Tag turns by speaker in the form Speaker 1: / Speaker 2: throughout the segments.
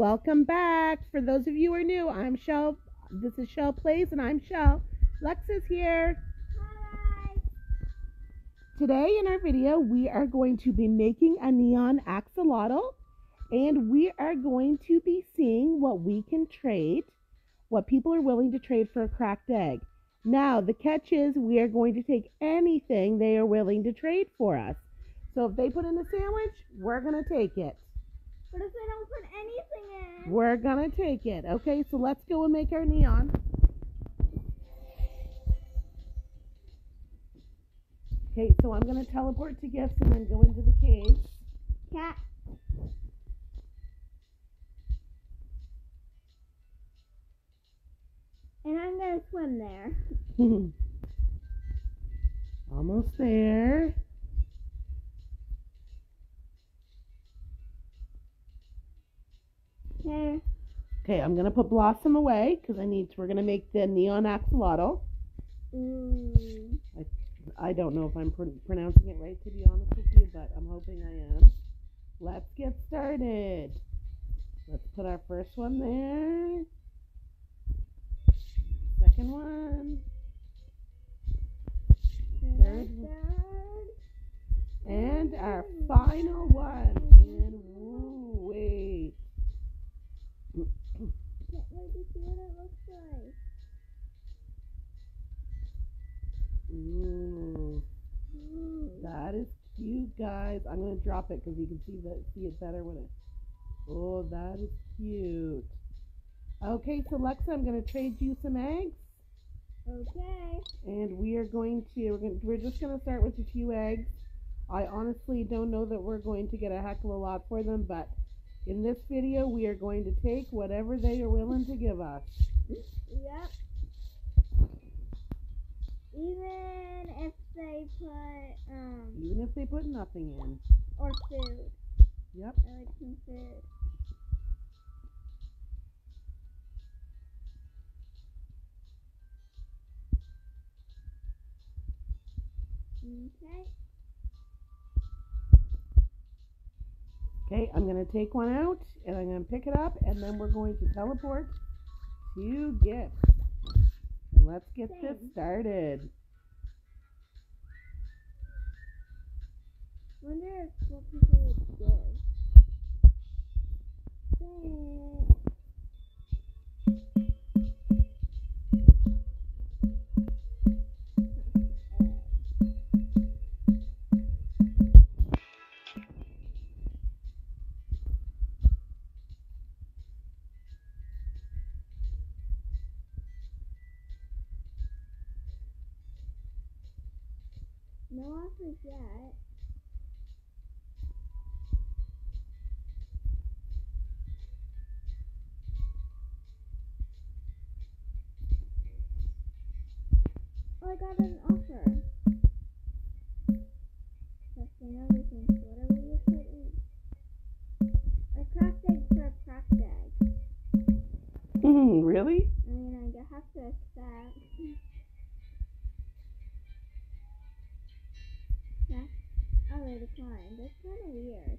Speaker 1: welcome back. For those of you who are new, I'm Shell. This is Shell Plays, and I'm Shell. Lex is here.
Speaker 2: Hi.
Speaker 1: Today in our video, we are going to be making a neon axolotl, and we are going to be seeing what we can trade, what people are willing to trade for a cracked egg. Now, the catch is we are going to take anything they are willing to trade for us. So if they put in a sandwich, we're going to take it.
Speaker 2: What if they don't put anything in?
Speaker 1: We're going to take it. Okay, so let's go and make our neon. Okay, so I'm going to teleport to gifts and then go into the caves.
Speaker 2: Cat. And I'm going to swim there.
Speaker 1: Almost there.
Speaker 2: Okay.
Speaker 1: Okay, I'm going to put Blossom away because we're going to make the neon axolotl.
Speaker 2: Ooh.
Speaker 1: I don't know if I'm pronouncing it right, to be honest with you, but I'm hoping I am. Let's get started. Let's put our first one there. Second one. Third one. And our final one. And wait.
Speaker 2: Can't wait to see what it looks like.
Speaker 1: Ooh. That is cute, guys. I'm going to drop it because you can see it better when it. Oh, that is cute. Okay, so Lexa, I'm going to trade you some eggs.
Speaker 2: Okay.
Speaker 1: And we're just going to start with a few eggs. I honestly don't know that we're going to get a heck of a lot for them, but in this video, we are going to take whatever they are willing to give us.
Speaker 2: Yep. Even if they put
Speaker 1: nothing in.
Speaker 2: Or food.
Speaker 1: Yep.
Speaker 2: I like some food. Okay.
Speaker 1: Okay, I'm going to take one out, and I'm going to pick it up, and then we're going to teleport to gifts. And let's get this started.
Speaker 2: Wonder if what people would give. No offers yet. Oh, I got an offer. Testing everything. So whatever you put in. A cracked egg for a cracked egg.
Speaker 1: Really?
Speaker 2: I mean, I have to accept. Yeah. Oh, they declined. That's kind of weird.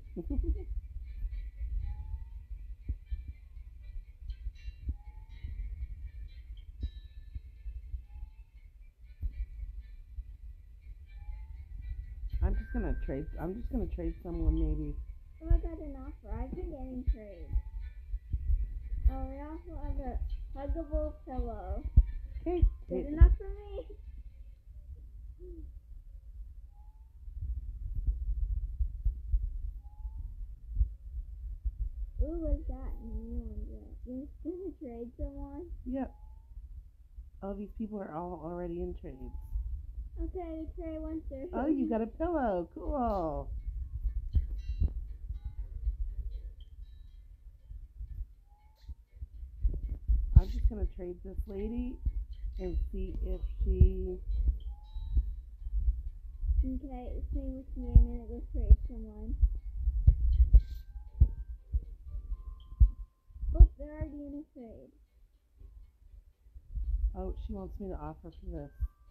Speaker 1: I'm just gonna trade someone maybe.
Speaker 2: Oh, I got an offer. I can get in trade. Oh, we also have a huggable pillow.
Speaker 1: Okay.
Speaker 2: Good enough for me. Ooh, what's that? You're gonna trade someone?
Speaker 1: Yep. Oh, these people are all already in trades.
Speaker 2: Okay, trade one third.
Speaker 1: Oh, you got a pillow. Cool. I'm just gonna trade this lady and see if she.
Speaker 2: Okay, same with me. I'm gonna go trade someone. Oh, they're already in a trade.
Speaker 1: Oh, she wants me to offer for this.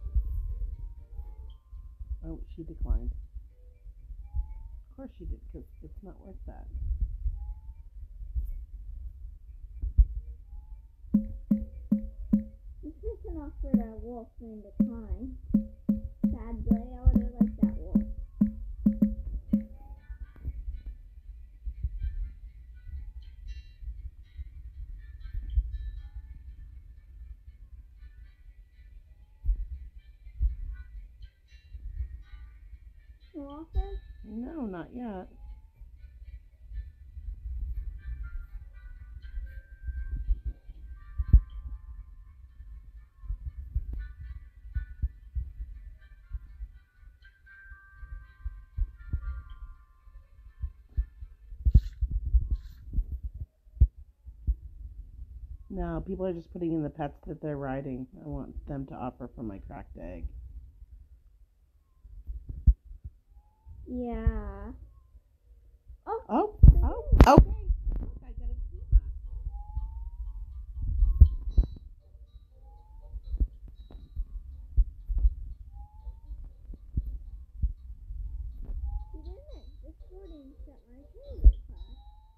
Speaker 1: Oh, she declined. Of course she did, because it's not worth that.
Speaker 2: wolf in decline. Sadly, I would have liked that wolf. No offer?
Speaker 1: No, not yet. No, people are just putting in the pets that they're riding. I want them to offer for my cracked egg.
Speaker 2: Yeah. Oh.
Speaker 1: Oh. Okay. Look, I got a puma.
Speaker 2: You didn't. This boarding set my favorite class.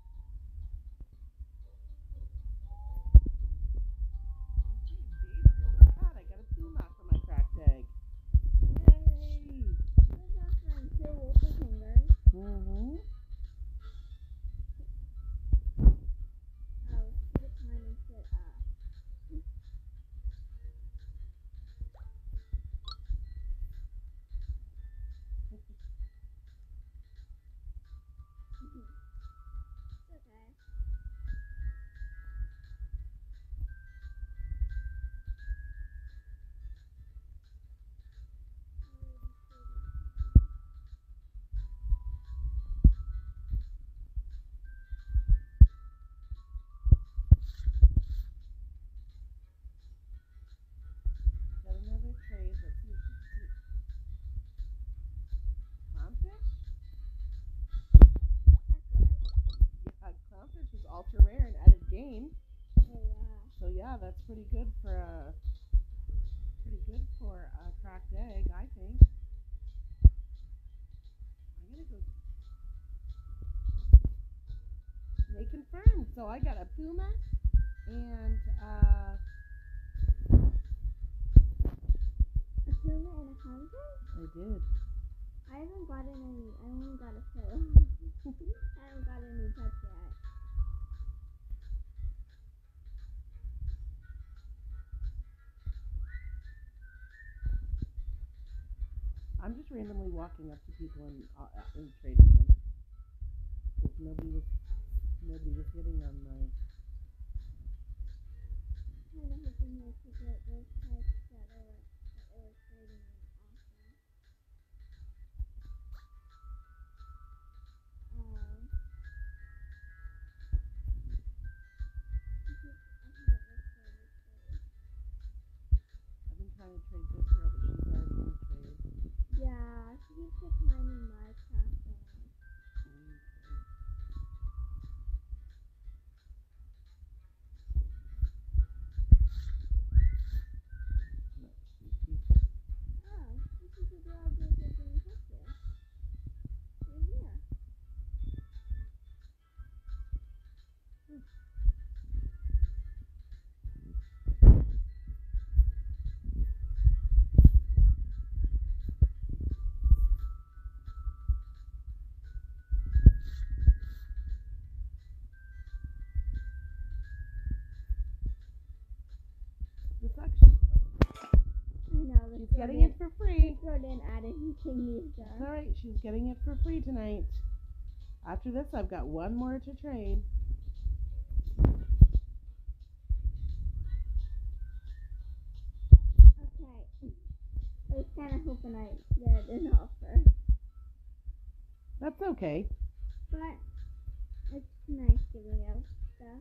Speaker 1: I got a puma for my cracked egg. Yay!
Speaker 2: This is offering 2 wolf fingers.
Speaker 1: Mm-hmm.
Speaker 2: Oh, she declined and said, okay.
Speaker 1: Got another trade. Let's see if she can see. Clownfish? Yeah, clownfish is ultra rare and out of game.
Speaker 2: Oh, wow.
Speaker 1: So yeah, that's pretty good for a cracked egg, I think. I'm gonna go. They confirmed. So I got a puma and
Speaker 2: A puma and a hunter?
Speaker 1: I did.
Speaker 2: I haven't gotten any. I only got a few. I haven't got any pets yet.
Speaker 1: I'm just randomly walking up to people and trading them. Because nobody was hitting on my.
Speaker 2: Kind of hoping they could get those pets that they were trading in awesome.
Speaker 1: I've been trying to trade this girl, but she's already in a trade.
Speaker 2: Yeah, she keeps declining my crafting. Oh, this is a girl just doing picture. Right here.
Speaker 1: This actually.
Speaker 2: I know.
Speaker 1: She's getting it for free.
Speaker 2: This girl didn't add anything either.
Speaker 1: It's alright, she's getting it for free tonight. After this, I've got one more to trade.
Speaker 2: Okay. I was kind of hoping I get an offer.
Speaker 1: That's okay.
Speaker 2: But it's nice giving out stuff.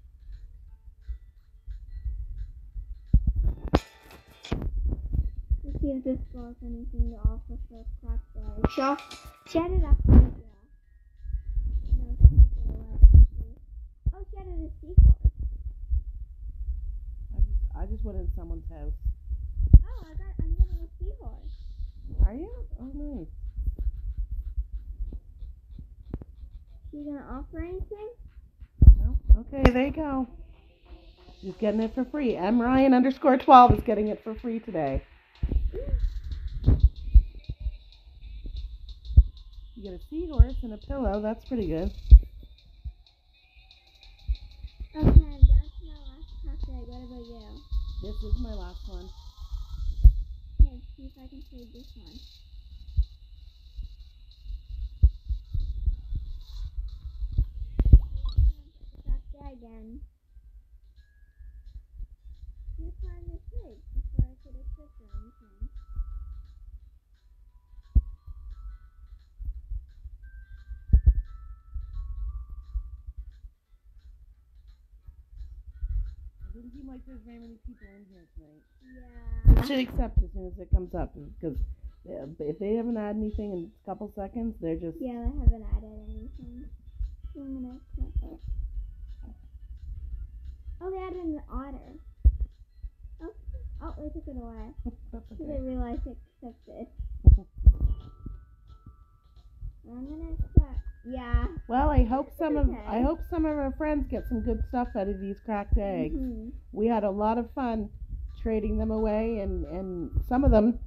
Speaker 2: Let's see if this girl has anything to offer for a cracked egg. She added a hunter. No, she took it away. Oh, she added a seahorse.
Speaker 1: I just went in someone's house.
Speaker 2: Oh, I'm getting a seahorse.
Speaker 1: Are you? Oh, nice.
Speaker 2: You gonna offer anything?
Speaker 1: No? Okay, there you go. She's getting it for free. MRyan_12 is getting it for free today. You get a seahorse and a pillow. That's pretty good.
Speaker 2: Okay, I'm down to my last cracked egg. What about you?
Speaker 1: This is my last one.
Speaker 2: Okay, see if I can trade this one. Cracked egg again. You find the pig before I could equip or anything.
Speaker 1: It doesn't seem like there's very many people in here tonight.
Speaker 2: Yeah.
Speaker 1: I should accept as soon as it comes up, because if they haven't had anything in a couple seconds, they're just...
Speaker 2: Yeah, I haven't added anything. So I'm gonna accept it. Oh, they added an otter. Oh, they took it away.
Speaker 1: That's
Speaker 2: Because
Speaker 1: okay.
Speaker 2: I realized I accepted. I'm gonna accept. Yeah.
Speaker 1: Well, I hope some of
Speaker 2: Okay.
Speaker 1: our friends get some good stuff out of these cracked eggs.
Speaker 2: Mm-hmm.
Speaker 1: We had a lot of fun trading them away, and some of them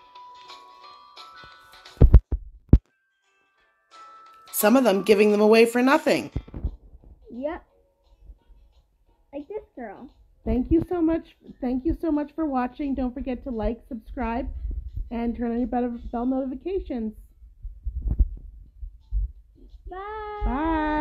Speaker 1: giving them away for nothing.
Speaker 2: Yep. Like this girl.
Speaker 1: Thank you so much. Thank you so much for watching. Don't forget to like, subscribe, and turn on your bell notifications.
Speaker 2: Bye.
Speaker 1: Bye.